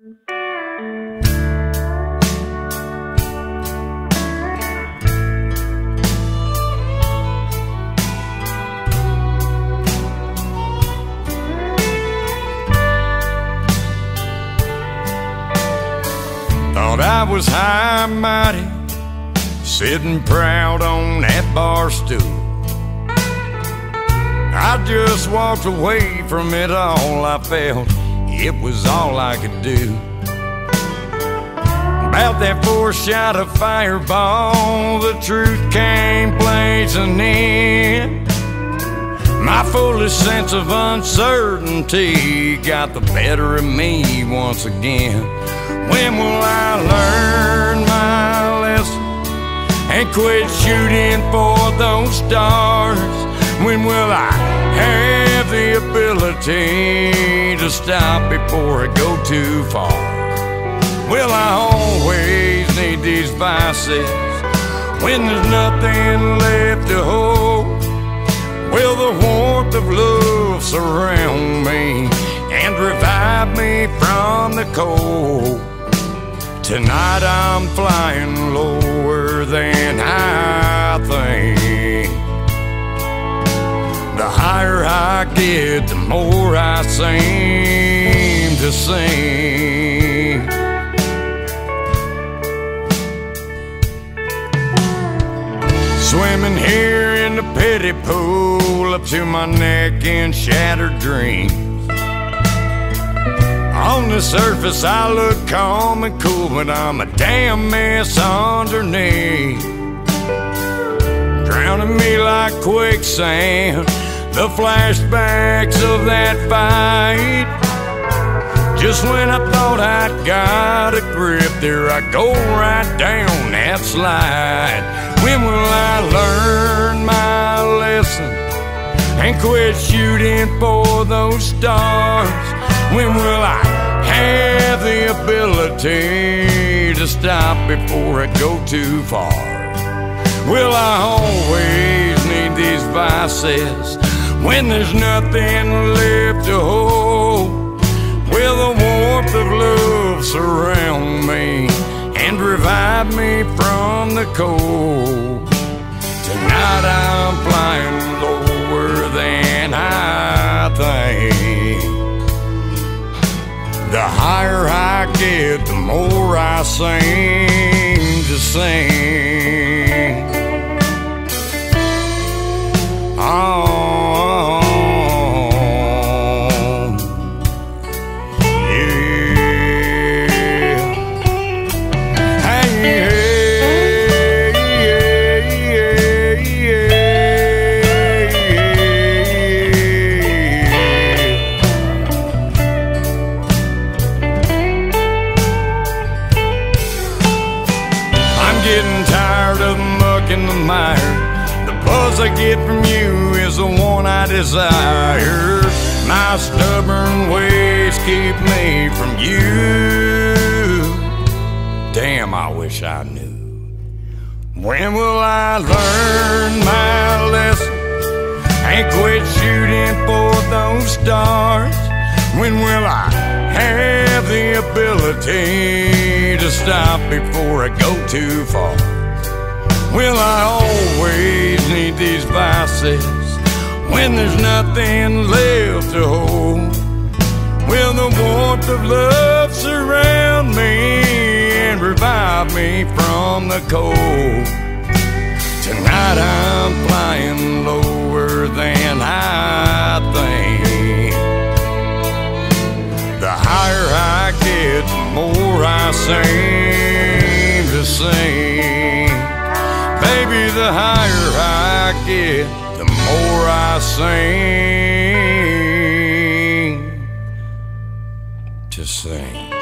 Thought I was high and mighty, sitting proud on that bar stool. I just walked away from it all. I felt it was all I could do. About that fourth shot of Fireball, the truth came blazing in. My foolish sense of uncertainty got the better of me once again. When will I learn my lesson and quit shooting for those stars? When will I have the ability to stop before I go too far? Will I always need these vices when there's nothing left to hold? Will the warmth of love surround me and revive me from the cold? Tonight I'm flying lower than I think. The higher I get, the more I seem to sing. Swimming here in the pity pool, up to my neck in shattered dreams. On the surface I look calm and cool, but I'm a damn mess underneath. Drowning me like quicksand, the flashbacks of that fight. Just when I thought I'd got a grip, there I go right down that slide. When will I learn my lesson and quit shooting for those stars? When will I have the ability to stop before I go too far? Will I always need these vices when there's nothing left to hold? Will the warmth of love surround me and revive me from the cold? Tonight I'm flying lower than I think. The higher I get, the more I seem to sing. Oh, yeah. Hey, hey, yeah, I'm getting tired of the muck and the mire. The buzz I get from you is the one I desire. My stubborn ways keep me from you. Damn, I wish I knew. When will I learn my lesson and quit shooting for those stars? When will I have the ability to stop before I go too far? Will I always need these vices when there's nothing left to hold? Will the warmth of love surround me and revive me from the cold? Tonight I'm flying lower than I think. The higher I get, the more I seem to sing. Baby, the higher I get, the more I sing to sing.